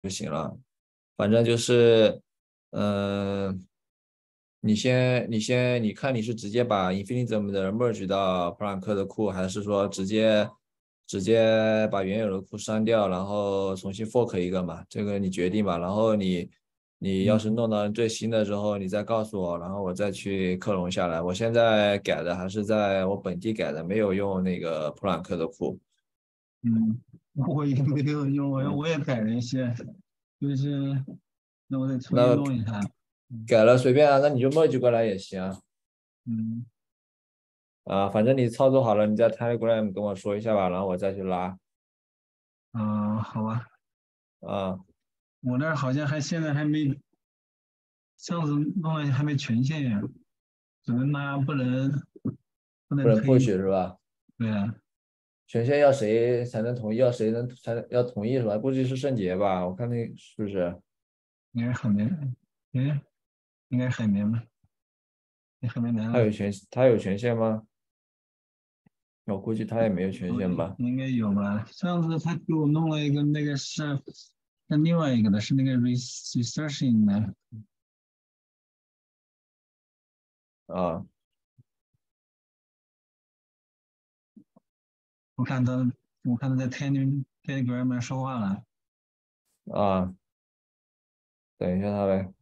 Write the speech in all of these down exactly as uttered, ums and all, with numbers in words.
就行了。反正就是，嗯、你先你先你看你是直接把 Infinity 的 merge 到普朗克的库，还是说直接直接把原有的库删掉，然后重新 fork 一个嘛？这个你决定吧。然后你你要是嗯弄到最新的之后，你再告诉我，然后我再去克隆下来。我现在改的还是在我本地改的，没有用那个普朗克的库。 嗯，我也没有用，我嗯， 我也改了一些，就是那我得重新那弄一下。嗯改了随便啊，那你就 merge 过来也行啊。 嗯啊，反正你操作好了，你在 Telegram 跟我说一下吧，然后我再去拉。 嗯，好吧， 啊， 我那儿好像还现在还没，上次弄了还没权限呀，只能拉不能不不能能推。 push 是吧？ 对啊， 权限要谁才能同意？要谁能才能要同意是吧？估计是圣杰吧？我看那是不是？ 应该是海绵，哎，应该是海绵吧？你海绵来了， 他有权他有权限吗？我估计他也没有权哦， 限吧。 应该有吧？上次他给我弄了一个那个是，那另外一个的是那个 researching 的。 啊我看他，我看他在 Telegram Telegram 上说话了。 啊，等一下他呗。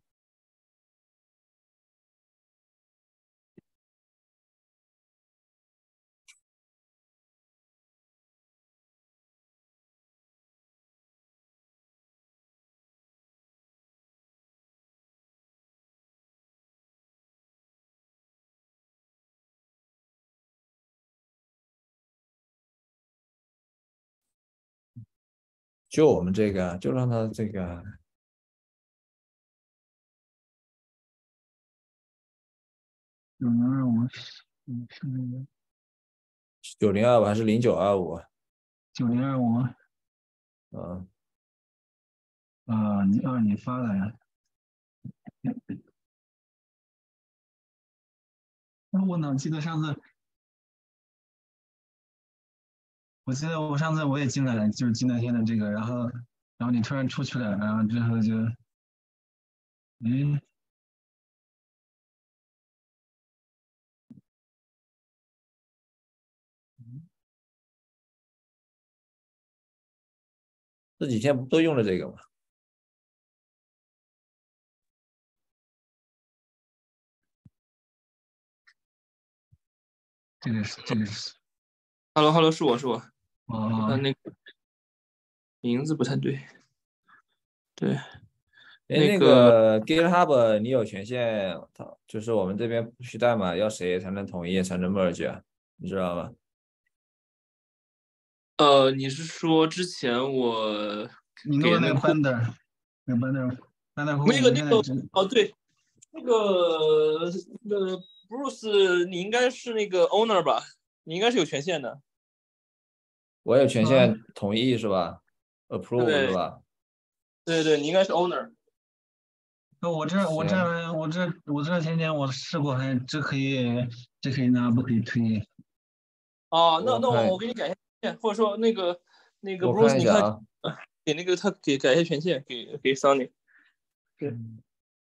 就我们这个，就让他这个九零二五是嗯是那个九零二五还是零九二五？ 九零二五啊， 啊，你啊你发的呀？那我哪记得上次，我记得我上次我也进来了，就是进来现在这个，然后然后你突然出去了，然后之后就，嗯， 这几天不都用了这个吗？ 这个是这个是 h e l l o h e l l o 是我是我，我啊， 看那个名字不太对，对， 哎，那那个个 GitHub 你有权限，它就是我们这边不许代码要谁才能同意才能 merge 啊？你知道吗？ 呃，你是说之前我你弄的那个给那个库 banner，那个 banner banner 库， 那个那个我现在只哦对，那个那个 Bruce，你应该是那个 owner 吧？你应该是有权限的。 我有权啊， 限同意是吧？approve 是对吧？ 对对，你应该是 owner。 那我这我这行， 我这我这前天我试过，还这可以这可以拿，不可以推。 哦，那那我我我看给你改一下权限，或者说那个那个我 Bruce，你看， 看一下啊。 呃给那个他给改一下权限，给给 Sunny。对， 嗯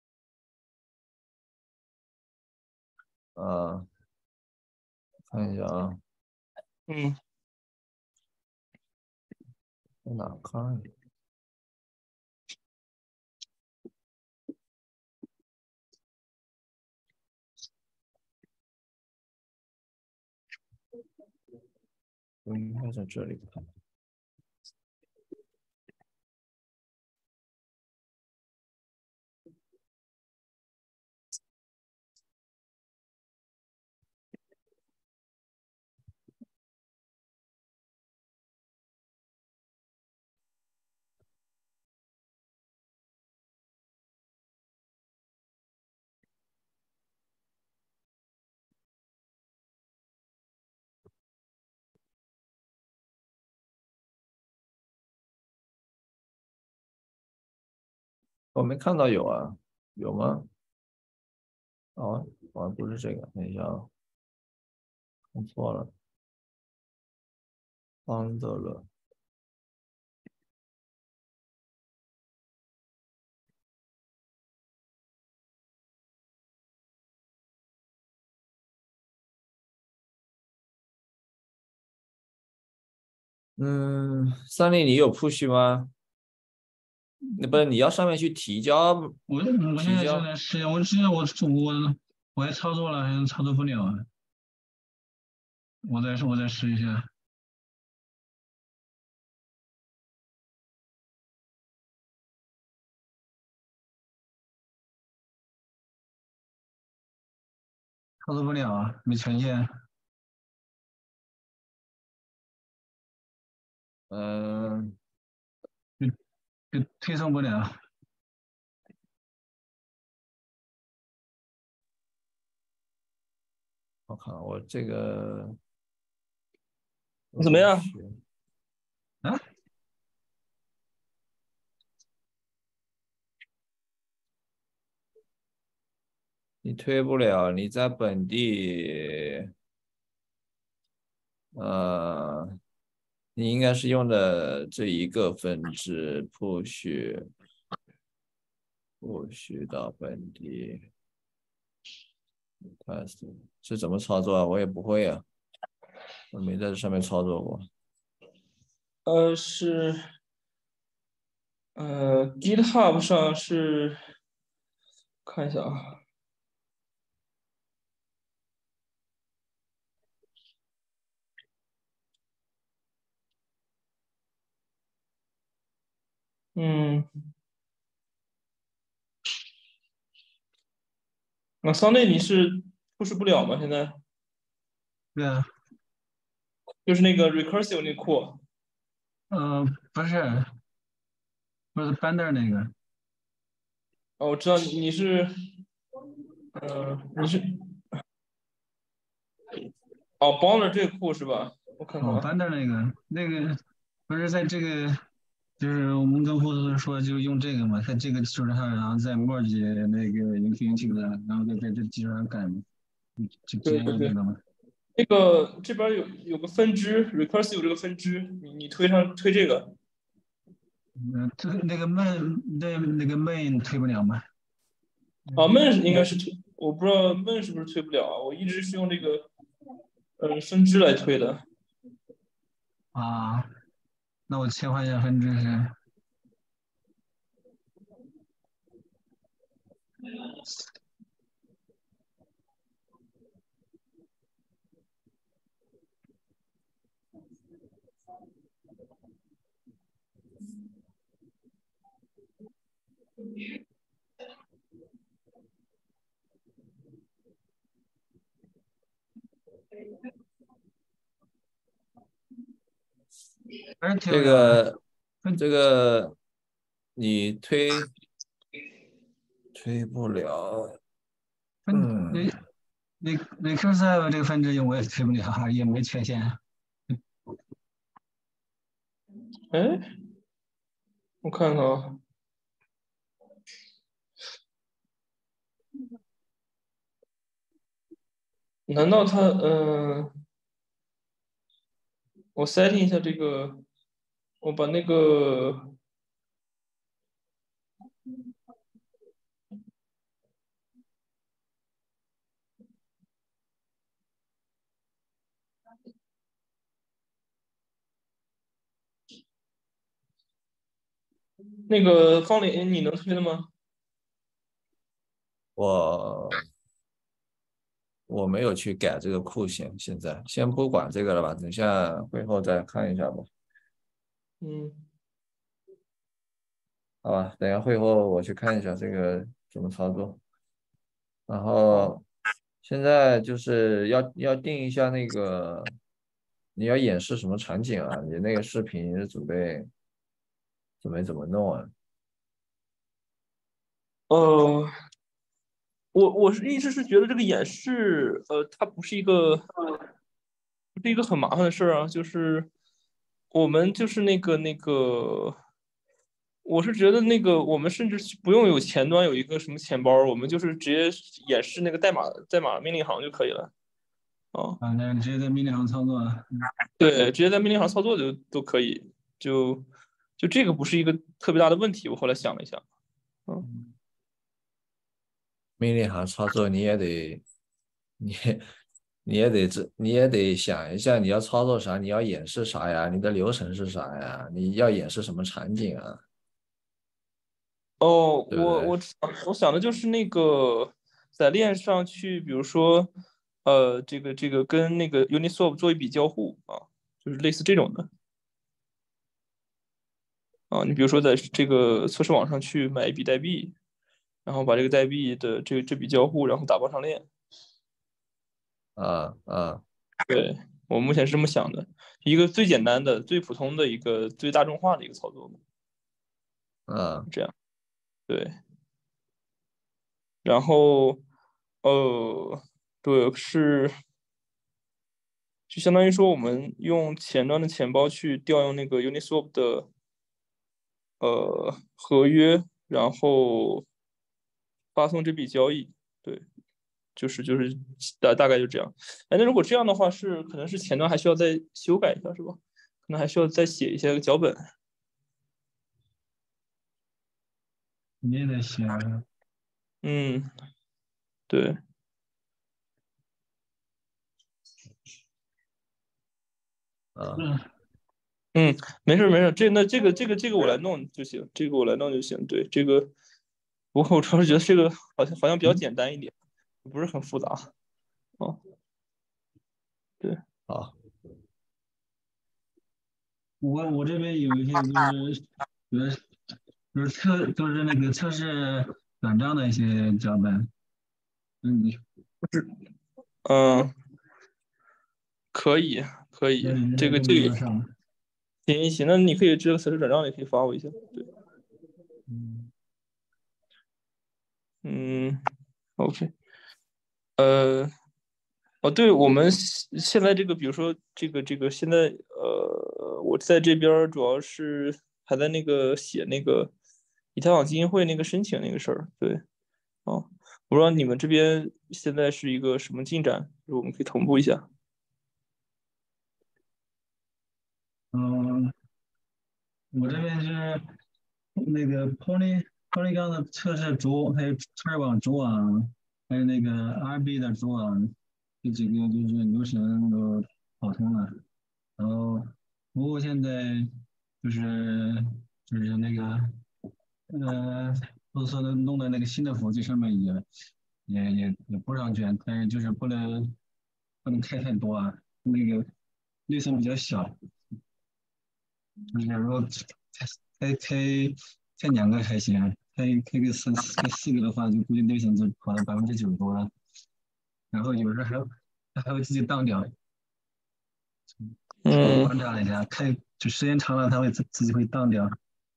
啊，看一下啊， 嗯， 在哪看？我应该在这里看。我没看到有啊，有吗？哦，好像不是这个，等一下啊，看错了，方德了。 嗯，三零你有 push 吗？那不是你要上面去提交我我现在正提交。 在试，我之前我我我也操作了，还是操作不了啊。我再我再试一下，操作不了啊，没权限， 嗯， 就就推送不了。 我看我这个你怎么样？ 啊？ 你推不了，你在本地，呃，你应该是用的这一个分支 push push 到本地 test 是怎么操作啊？我也不会啊，我没在这上面操作过。 呃，是呃，GitHub 上是看一下啊，嗯，那桑内你是 push 不了吗？现在对啊， 就是那个 recursive 那库。 呃，不是，不是 Bander 那个， 哦，我知道你你是，呃，你是哦 b o n d e r 这个库是吧？我看看哦啊， ，Bander 那个，那个不是在这个，就是我们跟护士说就用这个嘛，在这个基础上，然后再 merge 那个 Infinity 的，然后再在这基础上改嘛，就直接对对对， 用这个嘛。 那个这边有有个分支 recursive 这个分支，你你推上推这个。 嗯，这个那个 main 那那个 main 推不了吗？ 啊，main 应该是推，我不知道 main 是不是推不了啊？我一直是用这个呃分支来推的。 啊，那我切换一下分支是。还是推不这了啊。 个这个你推推不了， 分那嗯， 那那 Q 三这个分支我也推不了，也没权限。 哎，我看看啊，难道它嗯、呃我 setting 一下这个，我把那个那个方林你能推的吗？ 我我没有去改这个库线，现在先不管这个了吧，等下会后再看一下吧。 嗯， 好吧，等下会后我去看一下这个怎么操作。然好， 后现在就是要要定一下那个你要演示什么场景啊？你那个视频是准备准备怎么弄啊？ 呃，我我是一直是觉得这个演示，呃，它不是一个不是一个很麻烦的事儿啊，就是我们就是那个那个，我是觉得那个我们甚至不用有前端有一个什么钱包，我们就是直接演示那个代码代码命令行就可以了。哦， 啊，那直接在命令行操作啊。 对，直接在命令行操作就都可以，就就这个不是一个特别大的问题。我后来想了一下，嗯， 命令行操作你也得你你也得知，你也得想一下你要操作啥，你要演示啥呀，你的流程是啥呀，你要演示什么场景啊， 哦，我对不对？ 我我想的就是那个在链上去，比如说，呃，这个这个跟那个 Uniswap 做一笔交互啊，就是类似这种的啊。你比如说在这个测试网上去买一笔代币，然后把这个代币的这这笔交互，然后打包上链。 啊啊对，我目前是这么想的，一个最简单的、最普通的一个最大众化的一个操作嘛， 啊这样对。然后，呃，对，是就相当于说我们用前端的钱包去调用那个 Uniswap 的呃合约，然后发送这笔交易。对，就是就是大大概就这样。哎，那如果这样的话，是可能是前端还需要再修改一下，是吧？可能还需要再写一些脚本。 你也得写啊。 嗯，对。 啊嗯， 嗯，没事儿没事儿，这那这个这个这个我来弄就行，这个我来弄就行。对，这个，不过我主要是觉得这个好像好像比较嗯， 简单一点，不是很复杂。哦，对， 好我我这边有一些就是就是就是测就是那个测试短账的一些脚本。嗯，你嗯，可以可以， 那你这这都没个这个也用上。 行行，那你可以这个测试转账也可以发我一下。对， 嗯， 嗯，OK，呃，哦，对，我们现现在这个，比如说这个这个，现在呃，我在这边儿主要是还在那个写那个以太坊基金会那个申请那个事儿。对，哦，我不知道你们这边现在是一个什么进展，就是我们可以同步一下。 嗯，我这边是那个 Poly Polygon 的测试主，还有测试网主网，还有那个 R B 的主网，这几个就是流程都跑通了。然后服务现在就是就是那个呃，公司的弄的那个新的服务器上面也也也也不让卷，但是就是不能不能开太多啊，那个内存比较小。就是如果开开开开两个还行，开开个三开四个的话，就估计内存就跑到百分之九十多了。然后有时候还它还会自己当掉。我嗯， 观察了一下，开就时间长了，它会自自己会当掉。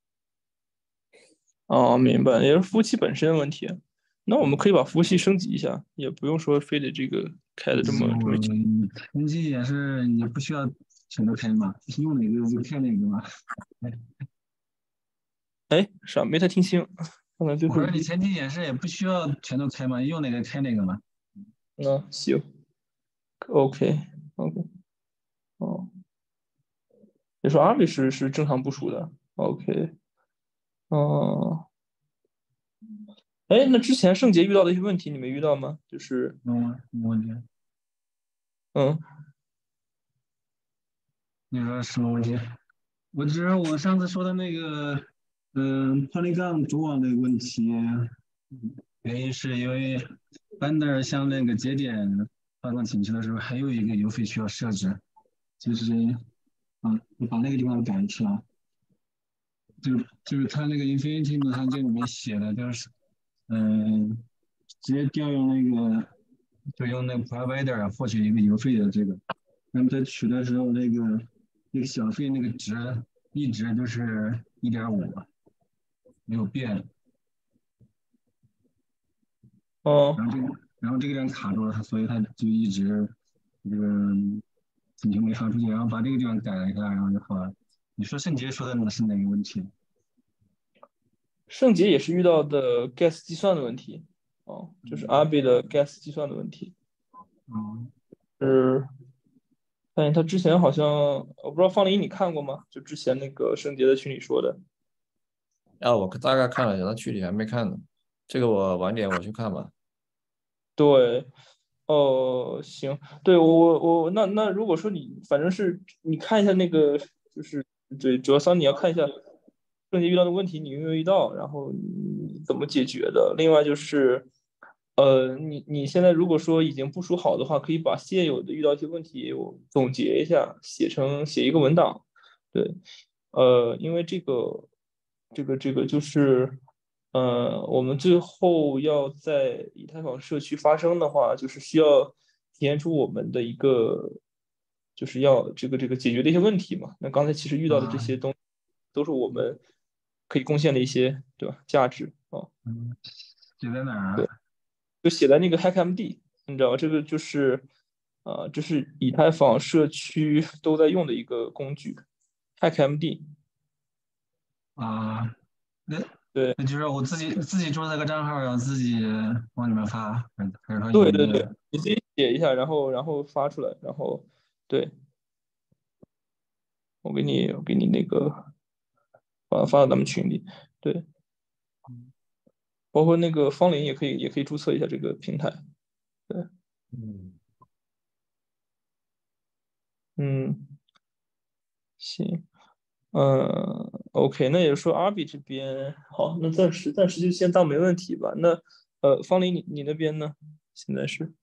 哦，明白，也是服务器本身的问题。那我们可以把服务器升级一下，也不用说非得这个开的这么这么紧。 嗯，分机也是你不需要全都开嘛，用哪个就开哪个嘛。 哎，啥？没太听清，刚才最我说你后一句。 前期演示也不需要全都开嘛，用哪个开哪个嘛。 那行，OK OK，哦，你说阿 r 是是正常部署的，OK，哦，哎，那之前圣杰遇到的一些问题，你没遇到吗？就是， 嗯，没问题。 嗯， 你说什么问题？我只是我上次说的那个，嗯，Polygon 主网的问题，原因是因为 b a n d e r 向那个节点发送请求的时候，还有一个邮费需要设置，就是啊，我把那个地方改一下，就就是它那个 Infinity 呢，它这里面写的就是，嗯，直接调用那个，就用那个 provider 获取一个邮费的这个，那么在取的时候，那个那个小费那个值一直都是一点五，没有变。 哦， 然后这个然后这个地方卡住了，所以他就一直这个请求没发出去，然后把这个地方改了一下，然后就好了。你说圣杰说的是哪个问题？ 圣杰也是遇到的 gas 计算的问题，哦，就是阿 b 的 gas 计算的问题， 嗯， 是，发现他之前好像，我不知道方林你看过吗？就之前那个圣杰在群里说的。 啊，我大概看了一下，他具体还没看呢，这个我晚点我去看吧。 对， 哦，行，对我我我那那如果说你反正是你看一下那个，就是对，主要桑你要看一下正界遇到的问题你有没有遇到，然后你怎么解决的。另外就是，呃，你你现在如果说已经部署好的话，可以把现有的遇到一些问题我总结一下，写成写一个文档。对，呃，因为这个这个这个就是。呃，我们最后要在以太坊社区发生的话，就是需要体现出我们的一个，就是要这个这个解决的一些问题嘛。那刚才其实遇到的这啊， 些东西，都是我们可以贡献的一些，对吧？价值哦， 嗯，写在哪儿对， 啊？ 就写在那个 HackMD，你知道吗？这个就是啊、呃这是以太坊社区都在用的一个工具，HackMD。 啊，那对那就是我自己自己注册个账号，然后自己往里面发，还是还是说有对对对， 一个你自己写一下，然后然后发出来，然后对。我给你我给你那个发发到咱们群里，对，包括那个方林也可以也可以注册一下这个平台，对， 嗯， 嗯，行，嗯，OK，那也就是说阿比这边好，那暂时暂时就先当没问题吧。那呃，方林你你那边呢？现在是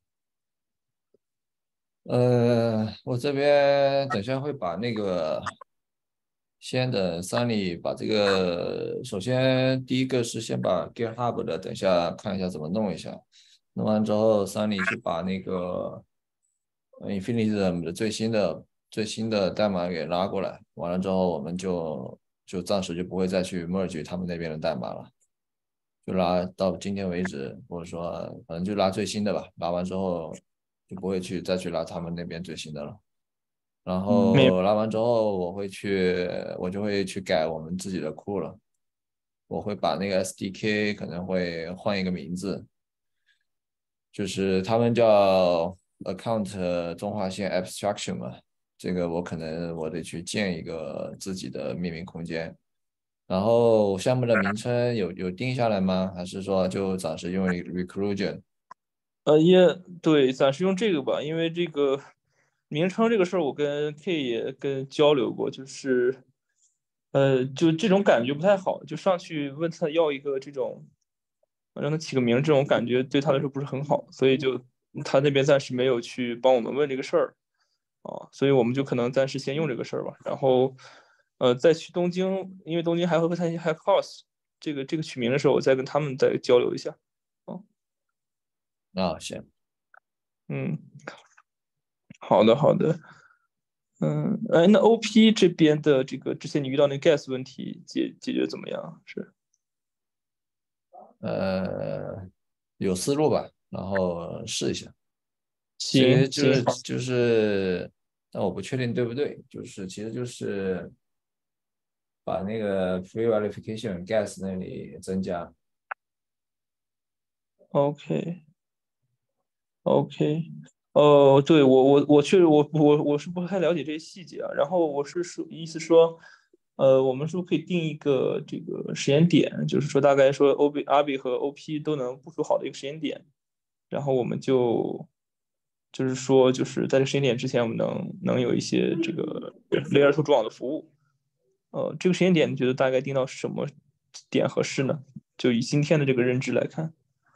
呃，我这边等下会把那个，先等 Sunny 把这个，首先第一个是先把 GitHub 的，等下看一下怎么弄一下，弄完之后 Sunny 去把那个呃 Infinitum 的最新的最新的代码给拉过来，完了之后我们就就暂时就不会再去 merge 他们那边的代码了。就拉到今天为止，或者说反正就拉最新的吧，拉完之后就不会去再去拉他们那边最新的了。然没后拉完之后，我会去，我就会去改我们自己的库了。我会把那个 S D K 可能会换一个名字，就是他们叫 Account 中划线 Abstraction 嘛。这个我可能我得去建一个自己的命名空间。然后项目的名称有有定下来吗？还是说就暂时用 Recursion？ 呃也对，暂时用这个吧，因为这个名称这个事儿，我跟 K 也跟交流过，就是呃就这种感觉不太好，就上去问他要一个这种。让他起个名，这种感觉对他来说不是很好，所以就他那边暂时没有去帮我们问这个事儿啊，所以我们就可能暂时先用这个事儿吧。然后，呃，再去东京，因为东京还会参加 Hack House 这个这个取名的时候，我再跟他们再交流一下。哦， 啊，行。 嗯，好的好的，嗯，哎，那 O P 这边的这个之前你遇到那 gas 问题解解决怎么样？是， 呃，有思路吧，然后试一下。其实行行， 就是就是，但我不确定对不对，就是其实就是把那个 free verification gas 那里增加。 OK。OK，呃，对我我我确实我我我是不太了解这些细节啊。然后我是说意思说，呃，我们是不是可以定一个这个时间点，就是说大概说 O B 阿比和 O P 都能部署好的一个时间点，然后我们就就是说就是在这个时间点之前，我们能能有一些这个 Layer two 主网的服务。呃，这个时间点你觉得大概定到什么点合适呢？就以今天的这个认知来看。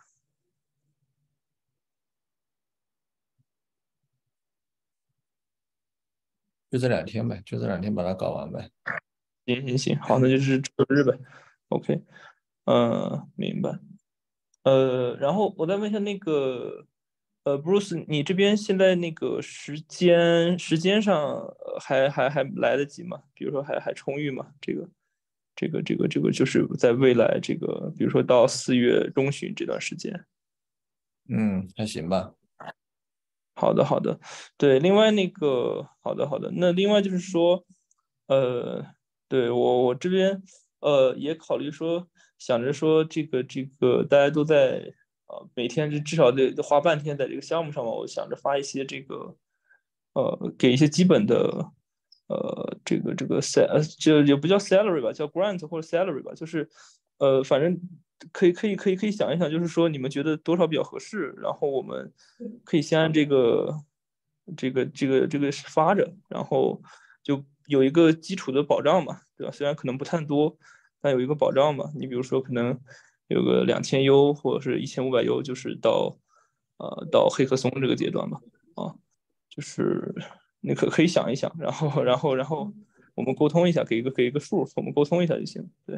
就这两天呗，就这两天把它搞完呗。 行行行，好，那就是周日呗。OK，嗯，明白。呃，然后我再问一下那个，呃，Bruce，你这边现在那个时间时间上呃还还还来得及吗？比如说还还充裕吗？这个这个这个这个就是在未来这个，比如说到四月中旬这段时间。 嗯，还行吧。 好的，好的，对，另外那个，好的，好的，那另外就是说，呃，对我我这边呃也考虑说，想着说这个这个大家都在呃每天就至少得得花半天在这个项目上嘛，我想着发一些这个呃给一些基本的呃这个这个 sal 呃就也不叫 salary 吧，叫 grant 或者 salary 吧，就是呃反正可以可以可以可以想一想，就是说你们觉得多少比较合适，然后我们可以先按这个这个这个这个发着，然后就有一个基础的保障嘛，对吧？虽然可能不太多，但有一个保障嘛。你比如说可能有个两千 U 或者是一千五百 U，就是到呃到黑客松这个阶段嘛，啊，就是你可可以想一想，然后然后然后我们沟通一下，给一个给一个数，我们沟通一下就行，对。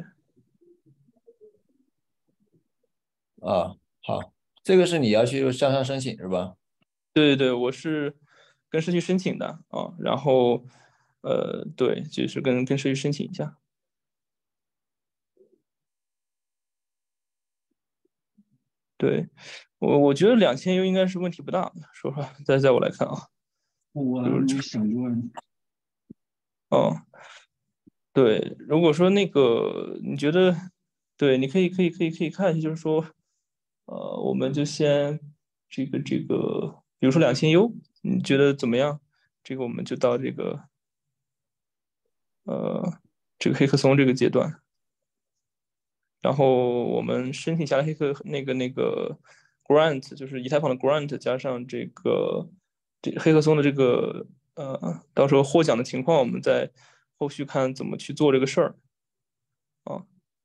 啊，好，这个是你要去向上申请是吧？ 对对对，我是跟社区申请的啊，然后呃，对，就是跟跟社区申请一下。对，我我觉得两千 U 应该是问题不大的，说实话，在在我来看啊， 我还没想过呢。 哦，对，如果说那个你觉得，对，你可以可以可以可以看一下，就是说，呃，我们就先这个这个，比如说两千 U，你觉得怎么样？这个我们就到这个呃这个黑客松这个阶段。然后我们申请下来黑客那个那个 grant，就是以太坊的 grant 加上这个这黑客松的这个呃，到时候获奖的情况，我们再后续看怎么去做这个事儿啊。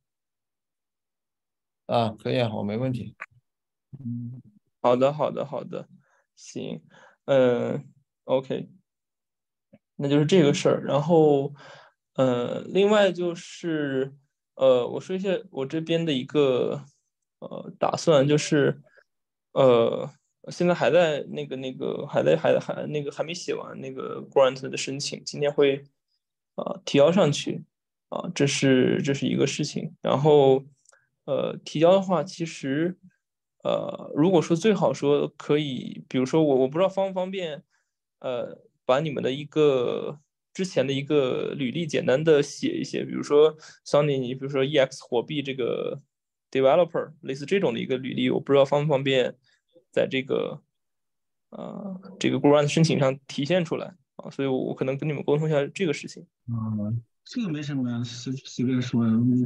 啊，可以啊，我没问题。 嗯， 好的，好的，好的，行，嗯，OK，那就是这个事儿。然后，呃，另外就是，呃，我说一下我这边的一个呃打算，就是，呃，现在还在那个那个还在还还那个还没写完那个 grant 的申请，今天会啊、提交上去啊、这是这是一个事情。然后，呃，提交的话，其实，呃，如果说最好说可以，比如说我我不知道方不方便。呃，把你们的一个之前的一个履历简单的写一写，比如说 Sunny，你比如说 E X 火币这个 developer，类似这种的一个履历，我不知道方不方便在这个呃这个 grant 申请上体现出来啊，所以我我可能跟你们沟通一下这个事情。 啊，这个没什么呀，随随便说呀。嗯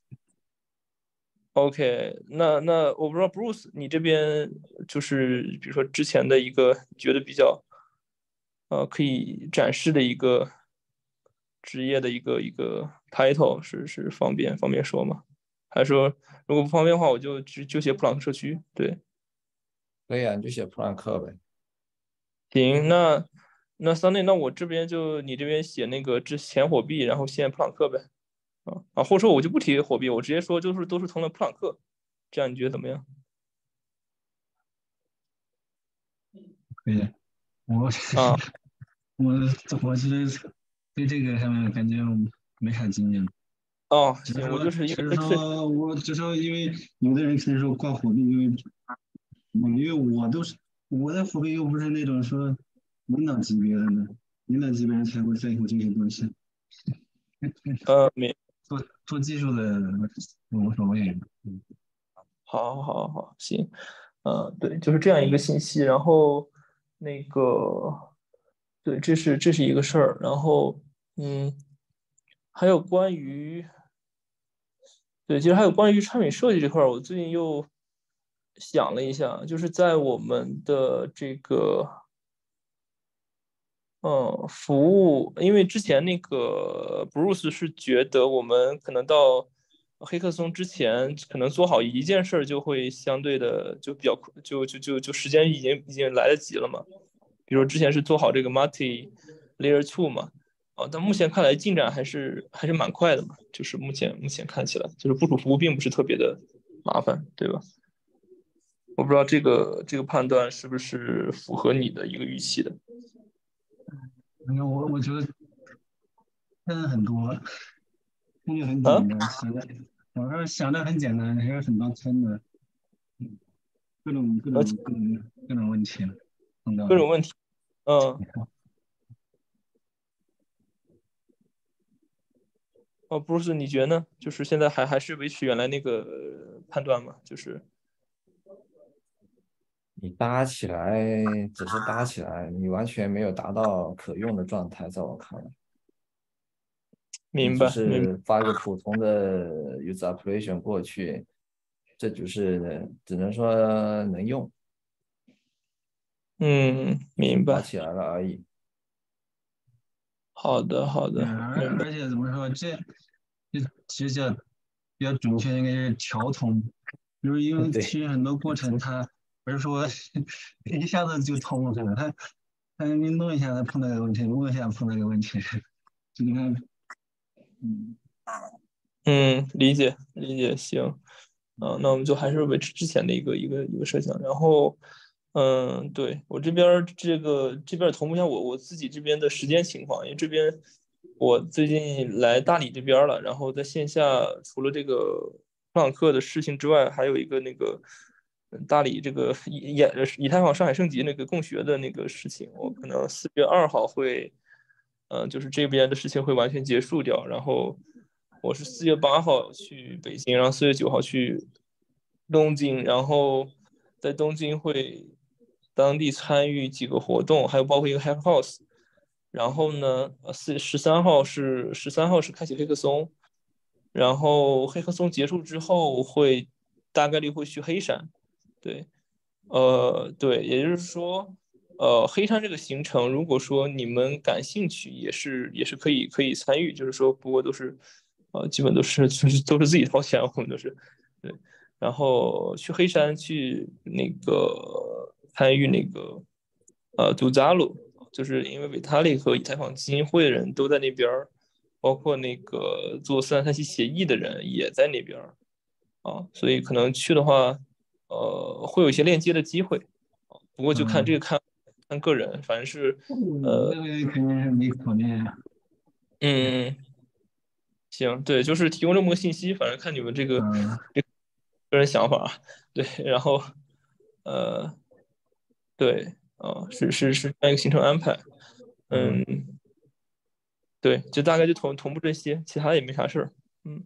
OK，那那我不知道 Bruce，你这边就是比如说之前的一个觉得比较呃可以展示的一个职业的一个一个 title 是是方便方便说吗？还是说如果不方便的话，我就就就写普朗克社区？对， 可以啊，你就写普朗克呗。 行，那那 Sunny，那我这边就你这边写那个之前火币，然后现普朗克呗。啊啊，或者说我就不提火币，我直接说就是都是从了普朗克，这样你觉得怎么样？ 可以，我啊我我其实对这个上面感觉没啥经验， 哦，行，我只是说就是因为只是这是说我只是说因为有的人可能说挂火币，因为嗯因为我都是我的火币又不是那种说领导级别的呢，领导级别人才会在乎这些东西。 呃没做做技术的无所谓。嗯， 好，好，好，行，呃，对，就是这样一个信息。然后那个，对，这是这是一个事儿。然后，嗯，还有关于，对，其实还有关于产品设计这块儿，我最近又想了一下，就是在我们的这个嗯，服务，因为之前那个 Bruce 是觉得我们可能到黑客松之前，可能做好一件事儿就会相对的就比较就就就就时间已经已经来得及了嘛。比如之前是做好这个 multi layer two 嘛，啊，但目前看来进展还是还是蛮快的嘛，就是目前目前看起来，就是部署服务并不是特别的麻烦，对吧？我不知道这个这个判断是不是符合你的一个预期的反正我我觉得真的很多，那就很啊？ 简单，想的我说想的很简单，还有很多坑的，嗯各种各而种各种各种问题碰到了。 各种问题。嗯，哦，不是，你觉得呢？就是现在还还是维持原来那个呃判断吗？就是你搭起来只是搭起来，你完全没有达到可用的状态，在我看来，你只明白，明白。 是发一个普通的 user application 过去， 这就是只能说能用， 嗯，明白。 跑起来了而已。 好的，好的， 嗯，而明白。 而且怎么说，这这其实叫比较准确，应该是调通，就是因为其对实很多过程它不是说一下子就通了，它它你弄一下它碰到个问题，弄一下碰到个问题，就你看，嗯嗯，理解理解，行。啊，那我们就还是维持之前的一个一个一个设想。然后，嗯，对，我这边儿这个这边儿同步一下我我自己这边的时间情况，因为这边我最近来大理这边儿了，然后在线下除了这个普朗克的事情之外，还有一个那个嗯大理这个以演以太坊上海升级那个共学的那个事情，我可能四月二号会，嗯、就是这边的事情会完全结束掉，然后我是四月八号去北京，然后四月九号去东京，然后在东京会当地参与几个活动，还有包括一个 Hack House。然后呢，呃，四十三号是十三号是开启黑客松，然后黑客松结束之后会大概率会去黑山，对，呃，对，也就是说，呃，黑山这个行程，如果说你们感兴趣，也是也是可以可以参与，就是说，不过都是，呃，基本都是就是都是自己掏钱，我们都是，对，然后去黑山去那个参与那个，呃，杜扎鲁，就是因为维塔利和以太坊基金会的人都在那边儿，包括那个做四三三七协议的人也在那边儿。啊，所以可能去的话，呃，会有一些链接的机会，不过就看这嗯， 个看看个人，反正是， 嗯呃， 那个肯定是没可能啊， 嗯，行，对，就是提供这么个信息，反正看你们这个嗯这个人想法，对，然后，呃，对，啊，是是是这样一个行程安排， 嗯嗯，对，就大概就同同步这些，其他也没啥事儿，嗯。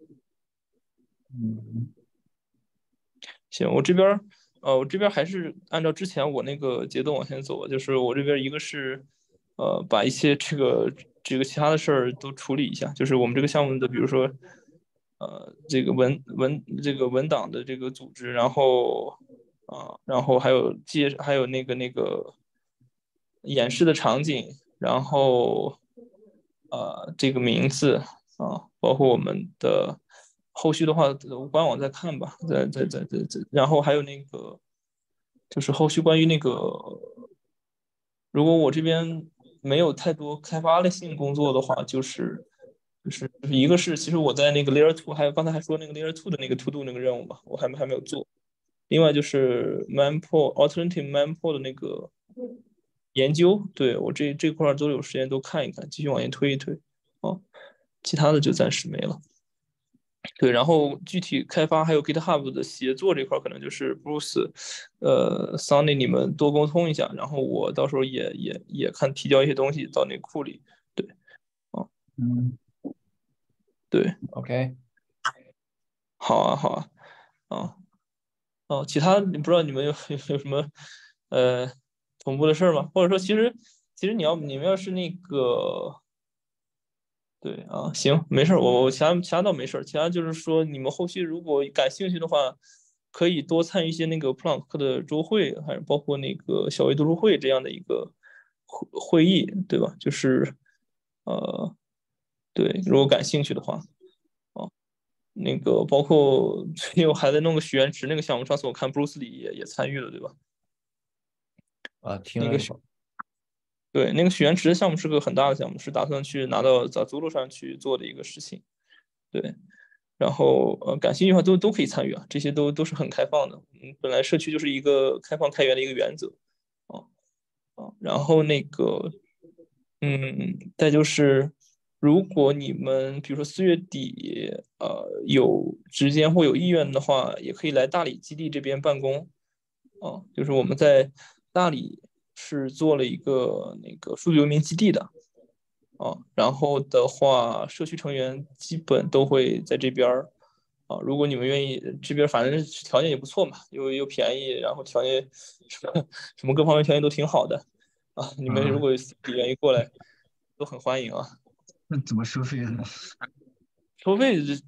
嗯行，我这边儿，呃，我这边儿还是按照之前我那个节奏往前走，就是我这边儿一个是，呃，把一些这个这个其他的事儿都处理一下，就是我们这个项目的，比如说，呃，这个文文这个文档的这个组织，然后啊、然后还有介还有那个那个演示的场景，然后呃这个名字啊，包括我们的后续的话，呃官网再看吧，再再再再再，然后还有那个就是后续关于那个，如果我这边没有太多开发类性工作的话，就是就是就是一个是其实我在那个 Layer Two，还有刚才还说那个 Layer Two 的那个 To Do 那个任务嘛，我还没还没有做。另外就是 Mempool Alternative Mempool 的那个研究，对我这这块儿都有时间都看一看，继续往前推一推。哦，其他的就暂时没了。对，然后具体开发还有 GitHub 的协作这块儿，可能就是 Bruce，呃，Sunny 你们多沟通一下，然后我到时候也也也看提交一些东西到那个库里。对，哦， 嗯对， OK， 好啊，好啊，啊，哦，其他你不知道你们有有有什么呃同步的事儿吗？或者说，其实其实你要你们要是那个对啊，行，没事儿，我我其他其他倒没事儿，其他就是说你们后续如果感兴趣的话，可以多参与一些那个普朗克的周会，还是包括那个小微读书会这样的一个会会议，对吧？就是呃，对，如果感兴趣的话，啊，那个包括最近我还在弄个许愿池那个项目，上次我看布鲁斯里也也参与了，对吧？ 啊，听那个许了一会儿。 对那个许愿池的项目是个很大的项目，是打算去拿到在租路上去做的一个事情，对。然后呃，感兴趣的话都都可以参与啊，这些都都是很开放的。嗯，本来社区就是一个开放开源的一个原则啊啊。然后那个嗯，再就是如果你们比如说四月底呃有时间或有意愿的话，也可以来大理基地这边办公啊。就是我们在大理是做了一个那个数据游民基地的。啊，然后的话，社区成员基本都会在这边儿啊。如果你们愿意，这边反正条件也不错嘛，又又便宜，然后条件什么什么各方面条件都挺好的啊。你们如啊， 果愿意过来，都很欢迎啊。 那怎么收费呢？ 收费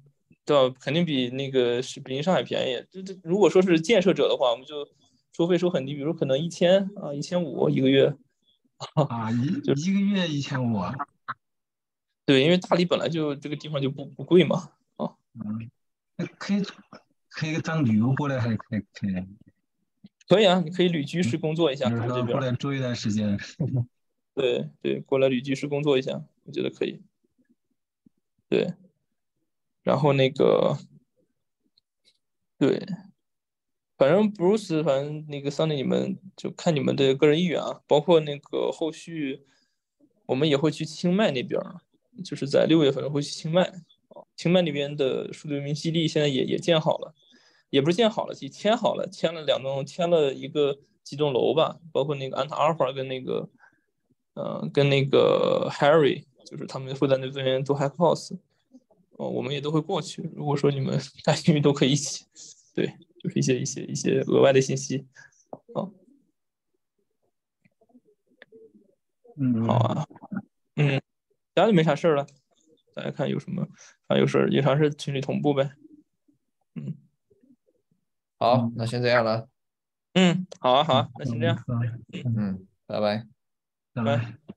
对吧？肯定比那个是北京上海便宜。这这如果说是建设者的话，我们就收费收很低，比如可能一千啊一千五一个月。 啊，一一个月一千五。 对，因为大理本来就这个地方就不不贵嘛。啊， 嗯，那可以可以当旅游过来，还可以可以， 可以啊，你可以旅居式工作一下， 比如我们这边。 说过来住一段时间。 对对，过来旅居式工作一下，我觉得可以。对，然后那个对。反正 Bruce，反正那个 Sunny，你们就看你们的个人意愿啊，包括那个后续，我们也会去清迈那边儿，就是在六月份会去清迈啊。清迈那边的数据云基地现在也也建好了，也不是建好了，也签好了，签了两栋，签了一个几栋楼吧，包括那个安塔阿尔法跟那个，呃，跟那个 Harry，就是他们会在那边做 Hack House。哦，我们也都会过去。如果说你们感兴趣，都可以一起。对，就是一些一些一些额外的信息。啊， 嗯， 好啊，嗯，家就没啥事儿了，大家看有什么，啊有事儿有啥事群里同步呗。嗯好，那先这样了。 嗯，好啊好啊，那先这样， 嗯， 嗯， 嗯， 嗯，拜拜。 拜拜。 拜。